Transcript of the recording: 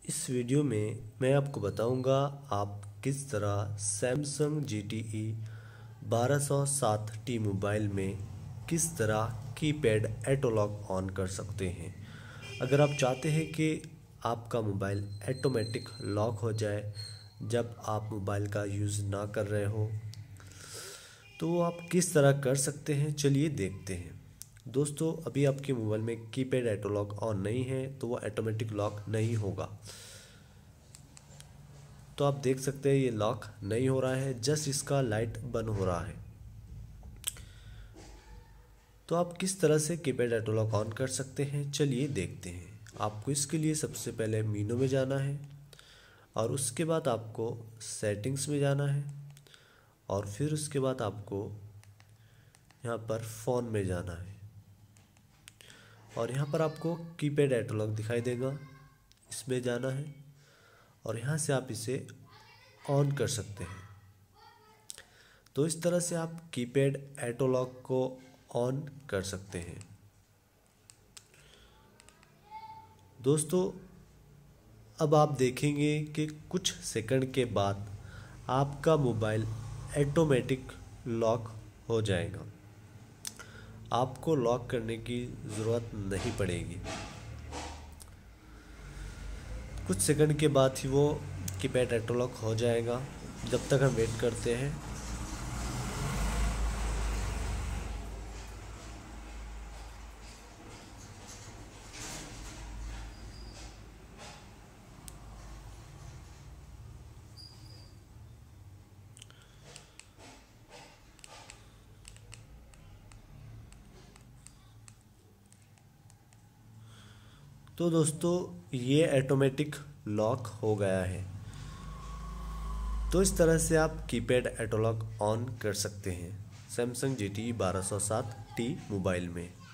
इस वीडियो में मैं आपको बताऊंगा आप किस तरह सैमसंग GTE 1207T मोबाइल में किस तरह कीपैड ऑटो लॉक ऑन कर सकते हैं। अगर आप चाहते हैं कि आपका मोबाइल ऑटोमेटिक लॉक हो जाए जब आप मोबाइल का यूज़ ना कर रहे हो, तो वो आप किस तरह कर सकते हैं, चलिए देखते हैं। दोस्तों, अभी आपके मोबाइल में कीपैड ऑटो लॉक ऑन नहीं है तो वो ऑटोमेटिक लॉक नहीं होगा। तो आप देख सकते हैं ये लॉक नहीं हो रहा है, जस्ट इसका लाइट बंद हो रहा है। तो आप किस तरह से कीपैड ऑटो लॉक ऑन कर सकते हैं, चलिए देखते हैं। आपको इसके लिए सबसे पहले मीनू में जाना है और उसके बाद आपको सेटिंग्स में जाना है और फिर उसके बाद आपको यहाँ पर फ़ोन में जाना है और यहाँ पर आपको कीपैड ऑटो लॉक दिखाई देगा, इसमें जाना है और यहाँ से आप इसे ऑन कर सकते हैं। तो इस तरह से आप कीपैड ऑटो लॉक को ऑन कर सकते हैं। दोस्तों, अब आप देखेंगे कि कुछ सेकंड के बाद आपका मोबाइल ऑटोमेटिक लॉक हो जाएगा। आपको लॉक करने की ज़रूरत नहीं पड़ेगी। कुछ सेकंड के बाद ही वो कीपैड ऑटो लॉक हो जाएगा। जब तक हम वेट करते हैं। तो दोस्तों, ये ऑटोमेटिक लॉक हो गया है। तो इस तरह से आप कीपैड ऑटो लॉक ऑन कर सकते हैं सैमसंग GTE 1207T मोबाइल में।